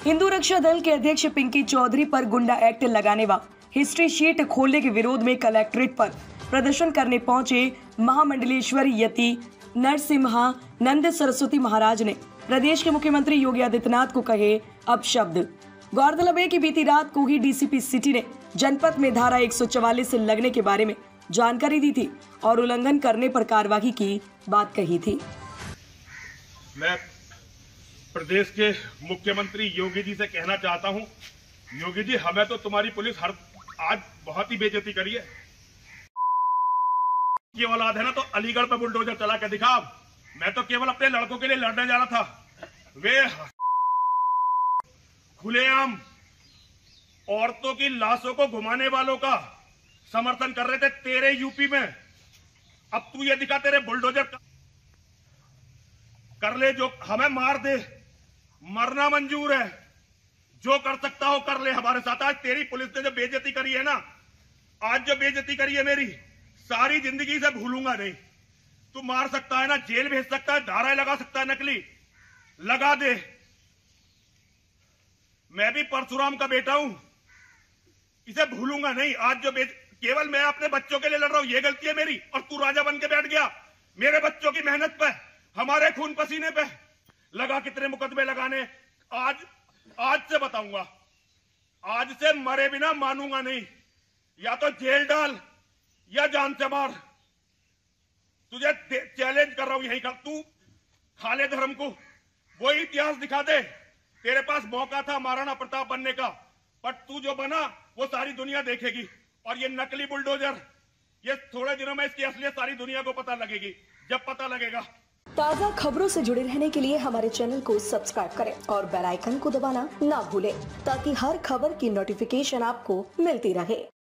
हिंदू रक्षा दल के अध्यक्ष पिंकी चौधरी पर गुंडा एक्ट लगाने व हिस्ट्री शीट खोलने के विरोध में कलेक्ट्रेट पर प्रदर्शन करने पहुंचे महामंडलेश्वरी यति नरसिम्हानंद सरस्वती महाराज ने प्रदेश के मुख्यमंत्री योगी आदित्यनाथ को कहे अपशब्द। गौरतलब है कि बीती रात को ही डीसीपी सिटी ने जनपद में धारा 144 लगने के बारे में जानकारी दी थी और उल्लंघन करने पर कार्रवाई की बात कही थी। मैं प्रदेश के मुख्यमंत्री योगी जी से कहना चाहता हूं, योगी जी हमें तो तुम्हारी पुलिस आज बहुत ही बेइज्जती करी है। ये औलाद है ना तो अलीगढ़ पे बुलडोजर चला के दिखा। मैं तो केवल अपने लड़कों के लिए लड़ने जा रहा था। वे खुलेआम औरतों की लाशों को घुमाने वालों का समर्थन कर रहे थे तेरे यूपी में। अब तू ये दिखा तेरे बुलडोजर कर ले, जो हमें मार दे, मरना मंजूर है, जो कर सकता हो कर ले हमारे साथ। आज तेरी पुलिस ने जो बेइज्जती करी है ना, आज जो बेइज्जती करी है मेरी, सारी जिंदगी से भूलूंगा नहीं। तू मार सकता है ना, जेल भेज सकता है, धाराएं लगा सकता है, नकली लगा दे। मैं भी परशुराम का बेटा हूं, इसे भूलूंगा नहीं। आज जो केवल मैं अपने बच्चों के लिए लड़ रहा हूं, ये गलती है मेरी, और तू राजा बन के बैठ गया। मेरे बच्चों की मेहनत पे, हमारे खून पसीने पे लगा कितने मुकदमे लगाने। आज से बताऊंगा, आज से मरे बिना मानूंगा नहीं। या तो जेल डाल या जान से मार। तुझे चैलेंज कर रहा हूं, यही कर। तू खाले धर्म को वही इतिहास दिखा दे। तेरे पास मौका था महाराणा प्रताप बनने का, पर तू जो बना वो सारी दुनिया देखेगी। और ये नकली बुलडोजर, ये थोड़े दिनों में इसकी असलियत सारी दुनिया को पता लगेगी। जब पता लगेगा। ताज़ा खबरों से जुड़े रहने के लिए हमारे चैनल को सब्सक्राइब करें और बेल आइकन को दबाना ना भूलें, ताकि हर खबर की नोटिफिकेशन आपको मिलती रहे।